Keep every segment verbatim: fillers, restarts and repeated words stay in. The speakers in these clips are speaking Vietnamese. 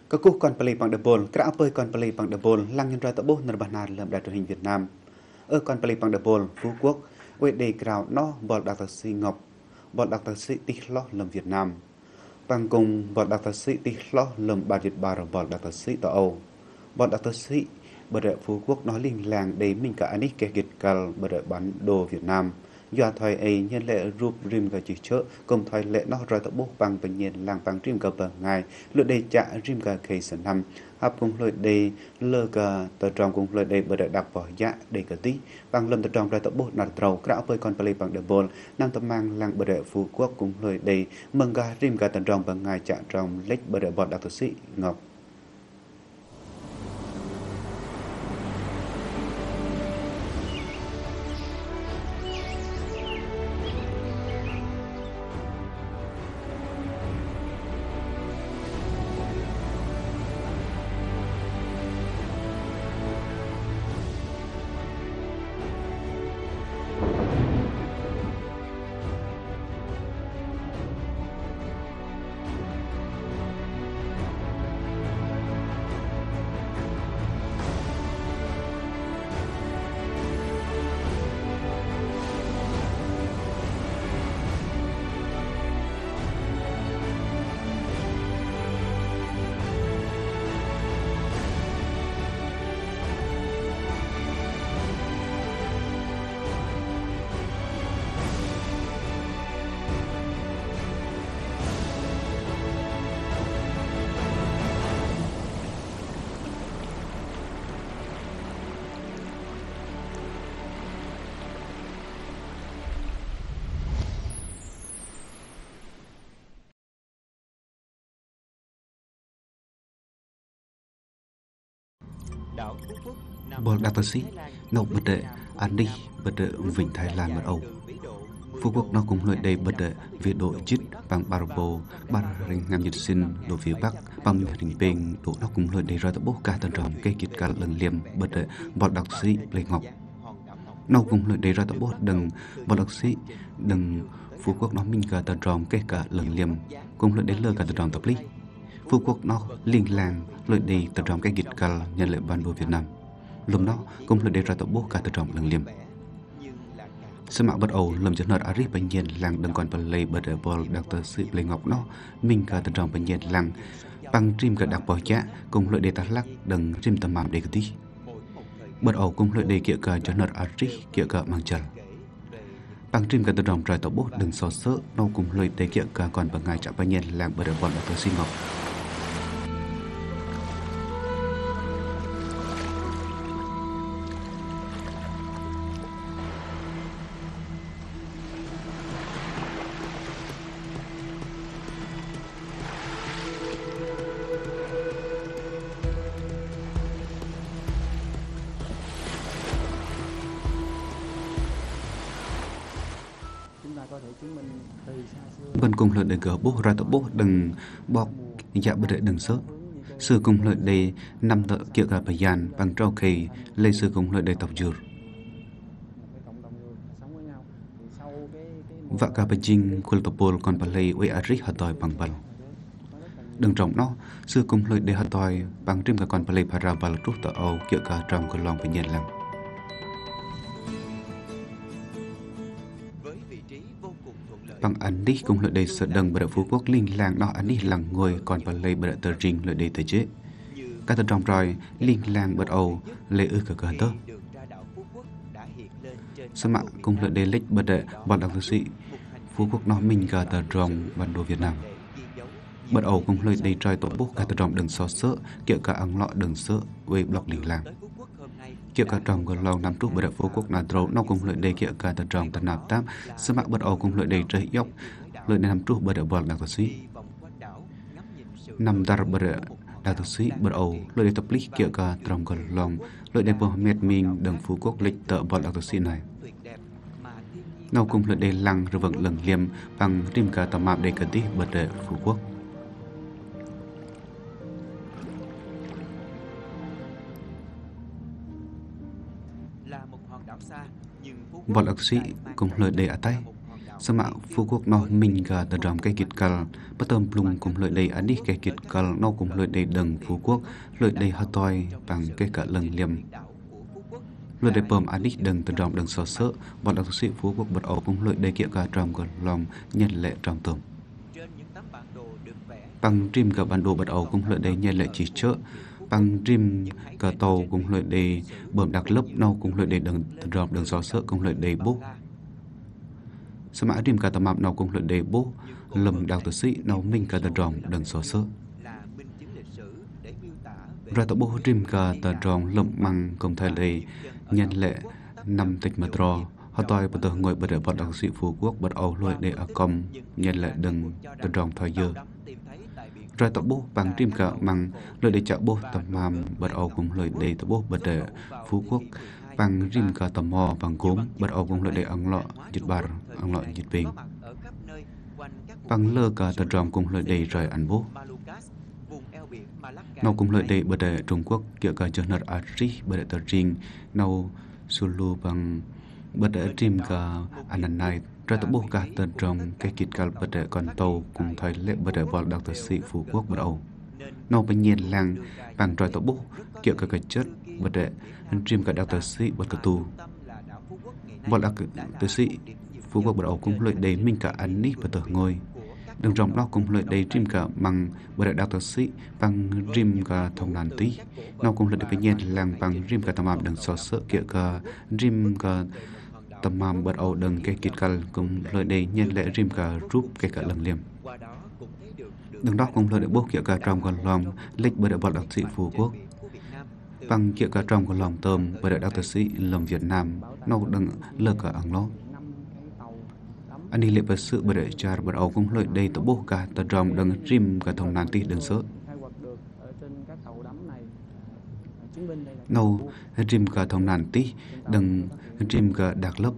Các quốc con Palei bằng Dabol, các áp ơi con Palei bằng Dabol, lăng nhân ra tập bố nở bản nàn lợm đại truyền hình Việt Nam. Ở con Palei bằng Dabol, Phú Quốc, quê đề grào nó bọt đặc tật sĩ Ngọc, bọt đặc tật sĩ tít lo lợm Việt Nam. Bằng cùng bọt đặc tật sĩ tít lo lợm bà Việt Bà rồi bọt đặc tật sĩ tàu Âu. Bọt đặc tật sĩ bờ đại Phú Quốc nói liên làng để mình cả anh kẻ kiệt cào bờ đại bán đồ Việt Nam. Do thời ấy nhân lệ rụp rìm gà chỉ chợ, cùng thời lệ nó rồi tập bốc bằng bệnh nhiên làng bằng rìm gà bờ ngài, lựa đầy chạ rìm gà khẩy sẵn năm, hạp cùng lựa đầy lơ gà tờ tròn cùng lựa đầy bờ đại đặc bỏ dạ đầy gà tí, bằng lâm tờ tròn rồi tập bốc nạt trầu, krạo bơi con palei bằng đờ bồn, nam tập mang làng bờ đại Phú Quốc cùng lựa đầy mừng gà rìm gà tờ tròn bằng ngài chạ tròn lách bờ đại bọt đặc tờ sĩ Ngọc. Bọt đặc tật sĩ nậu bật đệ an đi bật đệ vịnh Thái Lan mật Âu. Phú Quốc nó cũng lợi đầy bật đệ về độ chít bằng Barbo, Bar Rinh Ngam Nhật Sinh độ phía Bắc bằng Rinh Beng độ nó cũng lợi đầy ra tập bố cả tần rộng cây kiệt cả lần liềm bật đệ bọt đặc sĩ Lê Ngọc. Nó cũng lợi đầy ra tập bố đừng bọt đặc sĩ đừng Phú Quốc nó mình cả tần rộng cây cả lần liềm cũng lợi đến lơ cả tần rộng tập lý. Phú Quốc nó liên làng lợi đầy tần rộng cây kiệt cả nhân lệ ban đồ Việt Nam. Lúc đó cũng lợi đầy ra tập bố cả tần rộng lần liềm. Sơ mạo bất ẩu lầm chân nợt Ari bệnh nhiên làng đừng còn bật lây bật ở bò đặc tờ sự lây ngọc nó mình cả tần rộng bệnh nhiên làng bằng trim cả đặc bò chạ cùng lợi đề tát lắc đừng trim tầm mạm đề tí bất ẩu cùng lợi đề kia cả chân nợt Ari kia cả mang chân bằng trim cả tần rộng trời tàu bốt đừng so sớ nó cùng lợi đề kia cả còn bằng ngày chạm bệnh nhiên làng bật ở bò đặc tờ sinh ngọc. Bên cùng lợi đề gỡ bố ra tập bố đừng bọc dạ bật đệ đừng sớt sư cùng lợi đề năm tợ kia cả bài giàn bằng trao kỳ lấy sư cùng lợi đề tộc dừa và cả bài chinh của tập bố còn bà lấy uy Ari hạt tòi bằng bần đừng trọng nó sư cùng lợi đề hạt tòi bằng trim cả còn bà lấy bà ra bà trúc tờ Âu kia cả trong của lòng bệnh nhân làm bằng ảnh đi cùng lợi đề sợ đằng bờ Phú Quốc linh làng đó ảnh đi làng ngồi còn bờ lây bờ tờ rình lợi đề tờ chế các tờ trong rồi linh làng bờ Âu lệ ư cả cả tơ sơ mạ cùng lợi đề lích bờ đệ bọn đặc sĩ Phú Quốc nó mình cả tờ rồng bản đồ Việt Nam bờ Âu cùng lợi đề trai tổ bốc cả tờ rồng đừng so sỡ kiểu cả ăn lọ đừng sỡ về block linh làng kiểu cả trồng của lòng nằm trúc bờ đại Phú Quốc là trâu nó cùng lợi đề kiểu cả tờ trồng tờ nạp tám sơ mạ bờ Âu cùng lợi đề trái dốc lợi đề nằm trúc bờ đại bờ đặc sĩ nằm dar bờ đặc sĩ bờ Âu lợi đề tập lý kiểu cả trồng của lòng lợi đề bờ mệt mình đằng Phú Quốc lịch tờ bờ đặc sĩ này nó cùng lợi đề lăng rồi vận lần liềm bằng tim cả tầm map đề cận tí bờ đại Phú Quốc. Bọn đặc sĩ cùng lợi đề ở tay สมัครฟูกนอมิงกาตรอมแกกิดกัลปะเติมปรุงกุมเลยได้อันนี้แกกิดกัลนอกกุมเลยได้ดังฟูกเลยได้ฮะตอยปังแกกะเลิงเลียมเลยได้เปิมอันนี้ดังตรอมดังสอเสบอลอักษิฟูกบดออกกุมเลยได้เกี่ยวกับตรอมก่อนลอมยันแหละตรอมตมปังริมกับบันโดบดออกกุมเลยได้ยันแหละจีเชอปังริมกับโตกุมเลยได้เบิ่มดักลบนอกกุมเลยได้ดังตรอมดังสอเสกุมเลยได้บุสมัยริมกาตมามนาวกุงเลยเดโบลำดาวตสีนาวมิงกาตรองดังสอเสรายตโบริมกาตรองลำมังกงไทยเลยยันแหละนำติดมาตรอฮะตอยปะเตงอยบดเดบดดักสีฟูกวกบดเอาลอยเดอากอมยันแหละดังตรองทอยเยอรายตโบปังริมกามังเลยได้จะโบตมามบดเอากุงเลยเดตโบบดเดฟูกวกปังริมกาตมอปังโกมบดเอากุงเลยเดอังเลาะจิตบาร์อังเลาะจิตเปงปังเลอกาตรอมกุงเลยเดรายอันโบนาวกุงเลยเดบดเดจงกวกเกี่ยวกับจนัดอารีบดเดตริงนาวสุลูปังบดเดริมกาอันนันไนรายตโบกาตรอมแกกิดกัลบดเดก่อนโตกุงไทยเละบดเดบอลดักตสีฟูกวกบดเอานาวเป็นเย็นแรงปังรายตโบเกี่ยวกับกระจัดบดเดริมกับดักตสีบดกระตูบอลดักตสีฟูกบดเอากุงเลยเดมิงกาอันนี้บดเดงอยดังรอมนอกกุงเลยเดริมกามังบดเดดักตสีปังริมกาทองนันตีนอกกุงเลยเดเป็นเย็นแรงปังริมกาตมามดังสอเสเกี่ยวกับริมกาตมามบดเอาดังแกกิดกัลกุงเลยเดเย็นและริมการูปแกกะหลังเลียมดังดอกกุงเลยเดบุกเกี่ยวกับจอมกอลองเล็กบดเดบอลดักสีฟูกปังเกี่ยวกับจอมกอลองเติมบดเดดักตสีลมเวียดนามนอกดังเลิกกับอังโลอันนี้เลยประสือบดจาร์บดเอากุงเลยเดตบุกกาตะจอมดังริมกับทองนันตีดังเสอนาวริมกับทองนันตีดังริมกับดักลบ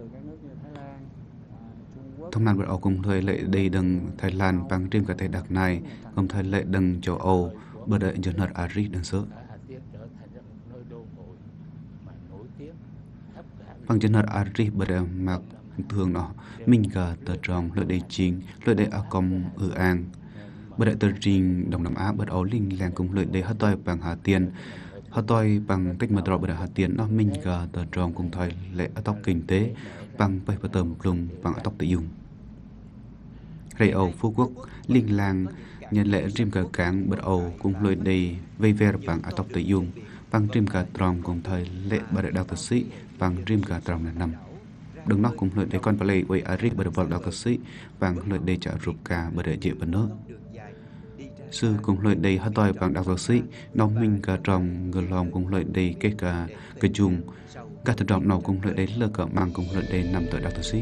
ทองนันบดเอากุงเลยเลยเดดังไทยแลนด์ปังริมกับไทยดักนายกุงไทยเลยดังchâu Âuบดจนัดอารีดังเสอปังจนัดอารีบดมักthường nó mình cả tờ trong lợi đề chính lợi đề a com ở an bật đại tờ trình đồng nam á bật áo linh làng cùng lợi đề hát toi bằng hà tiền hát toi bằng cách mà trọ bật hà tiền nó mình cả tờ trong cùng thời lệ tóc kinh tế bằng bảy bờ tờ một lùng bằng tóc tự dùng rây âu phú quốc linh làng nhận lệ rim cả cảng bật âu cùng lợi đề vây ver bằng tóc tự dùng bằng rim cả tròn cùng thời lệ bật đại đào tờ sĩ bằng rim cả tròn là năm đừng nó cùng lợi để con play với Ari bờ vật đặc sĩ bằng lợi để trả rụp cả bờ để dễ bờ nữa sư cùng lợi để hát toi bằng đặc sĩ nó mình cả trong người lòng cùng lợi để cái cả cái chung cả thực trọng nào cùng lợi để lơ cả mang cùng lợi để nằm tại đặc sĩ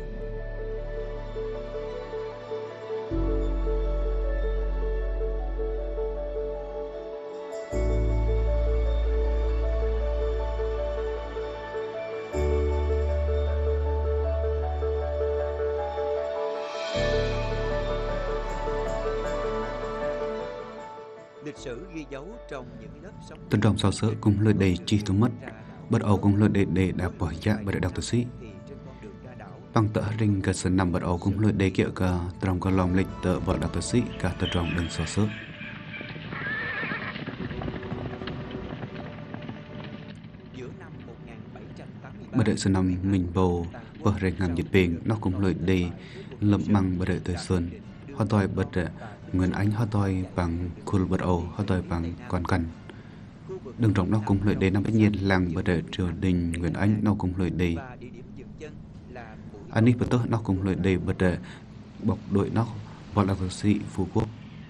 Tân trọng sao sớ cùng lời đầy chi thu mất bật ẩu cùng lời đầy để đạp bỏ dạ bởi đại đọc tử sĩ bằng tợ rinh cả sân nằm bật ẩu cùng lời đầy kiệu cả trong có lòng lịch tợ vợ đọc tử sĩ cả tân trọng đừng sao sớ bởi đại sân nằm mình bầu vợ rình ngầm nhiệt bình nó cùng lời đầy lậm măng bởi đại thời xuân hoa toi bật Nguyên Anh hát toi bằng khul bật ẩu hát toi bằng con cằn đừng trọng nó cùng lợi đề năm ít nhiên làng bật để triều đình Nguyên Anh nó cùng lợi đề anh đi bật tớ nó cùng lợi đề bật để bọc đội nó và là sĩ phú quốc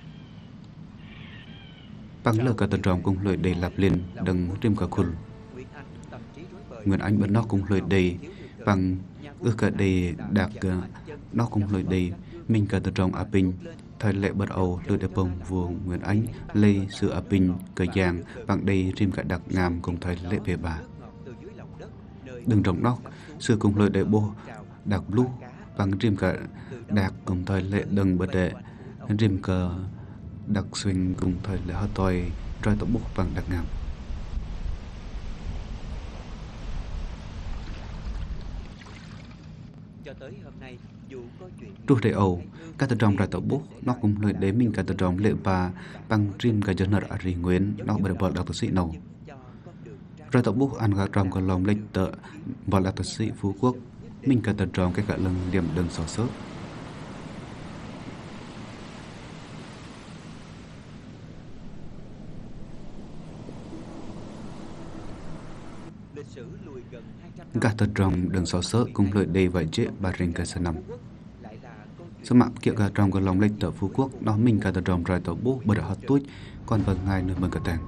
bằng lờ cả tần trọng cùng lợi đề lạp liền đừng tim cả khul Nguyên Anh bật nó cùng lợi đề bằng ước cả đề đạc nó cùng lợi đề mình cả tần trọng à bình thời lệ bật ẩu lừa đẹp bồng vuông Nguyễn Ánh lây sự áp bình cờ giang bằng đây rim cả đặc ngàm cùng thời lệ về bà đừng trọng nóc sự cùng lời đệ bô đặc blue bằng rim cả đặc cùng thời lệ đừng bật đệ rim cờ đặc xuyên cùng thời lệ hơi toi roi tổ bốc bằng đặc ngàm Trú để Âu, các tờ trong ra tổ bố, nó cũng lời để mình các tờ trong lệ bà bằng trim cả dân ở rì nguyên, nó bởi bỏ đặc tờ sĩ nâu. Ra tổ bố ăn gà trong còn lòng lịch tờ bỏ đặc tờ sĩ Phú Quốc, mình các tờ trong cái cả lần điểm đừng xóa sớt. Các tờ trong đừng xóa sớt cũng lời đề vài chế bà rình cả sân nằm. Số mạng kia cả trong còn lòng lịch tờ Phú Quốc, nó mình các tờ trong ra tổ bố bởi hot tuyết, còn vâng ngay nơi mừng cả tàng.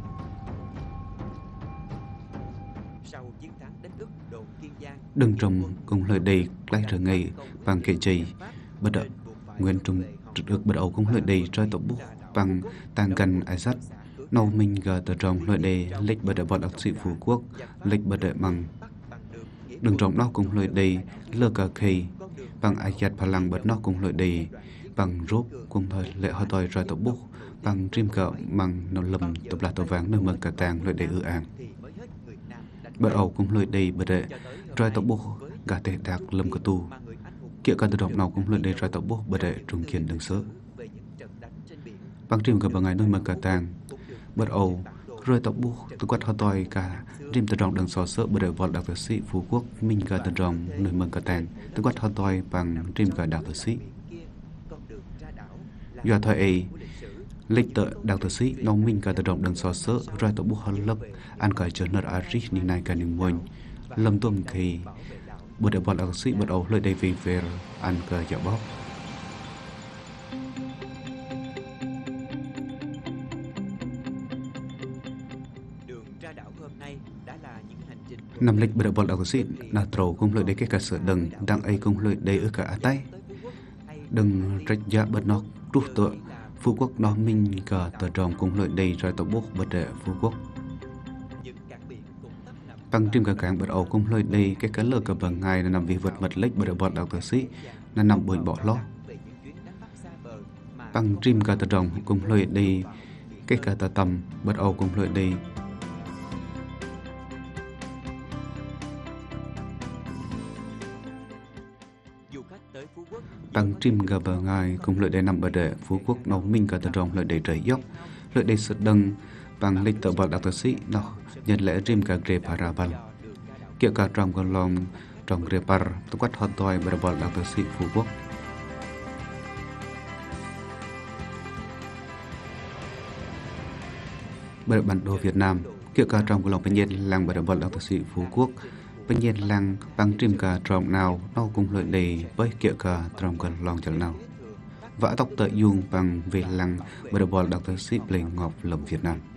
Đừng trồng cùng lời đầy lấy trở ngày bằng kệ chì bất đợi nguyên trung được bắt đầu cũng lời đầy trai tổ bút bằng tàng gần ai sắt nâu mình gờ tờ trồng lời đầy lịch bất đợi bọn đặc sĩ Phú Quốc lịch bất đợi bằng đừng trồng nó cùng lời đầy lơ cà khê bằng ai chặt phá lăng bất nó cùng lời đầy bằng rốt cùng thời lệ hơi tòi trai tổ bút bằng trim cờ bằng nó lầm tập là tổ vàng nơi mừng cả tàng lời đầy ư àng bắt đầu cũng lời đầy bất đợi trai tổ bút gà tệ đạc lâm cơ tu kia cả tự động nào cũng lên đây trai tổ bút bất đệ trung kiên đừng sớ bằng trim gặp bằng ngày nơi mà cả tàng bắt đầu rơi tổ bút tôi quát hoa toi cả trim tự động đừng xóa sớ bất đệ vọt đặc tử sĩ Phú Quốc mình cả tự động nơi mà cả tàng tôi quát hoa toi bằng trim cả đặc tử sĩ do thời ấy lịch tự đặc tử sĩ nông minh cả tự động đừng xóa sớ rơi tổ bút hoa lấp ăn cả trở nợ à rít như này cả niềm muôn lâm tuông thì bữa đại bọn đặc sĩ bắt đầu lời đây về về ăn cờ dạo bóp năm lịch bữa đại bọn đặc sĩ là trầu cũng lời đây cái cả sở đừng đang ấy cũng lời đây ở cả tay đừng trách giá bất nó trút tựa Phú Quốc nó minh cả tờ tròn cũng lời đây rồi tổ bốc bữa đại Phú Quốc bằng trim cả cảng bắt đầu cũng lời đây cái cá lơ cả bằng ngày là nằm vì vật mật lệch bởi đợt bọt đặc tử sĩ là nằm bởi bỏ lót bằng trim cả tờ đồng cũng lời đây cái cả tờ tầm bắt đầu cũng lời đây bằng trim cả bằng ngày cũng lời đây nằm bởi đệ Phú Quốc nấu minh cả tờ đồng lời đây trời dốc lời đây sật đăng bằng lịch tờ bọt đặc tử sĩ nó nhân lễ rim cả ghê parabal kia cả trong con lòng trong ghê par tôi quát hot toy bởi bọt đặc tử sĩ Phú Quốc bởi bản đồ Việt Nam kia cả trong con lòng bên nhiên làng bởi bọt đặc tử sĩ Phú Quốc bên nhiên làng bằng trim cả trong nào nó cũng lợi đề với kia cả trong con lòng chẳng nào vã tóc tự dung bằng về làng bởi bọt đặc tử sĩ Lê Ngọc lầm Việt Nam.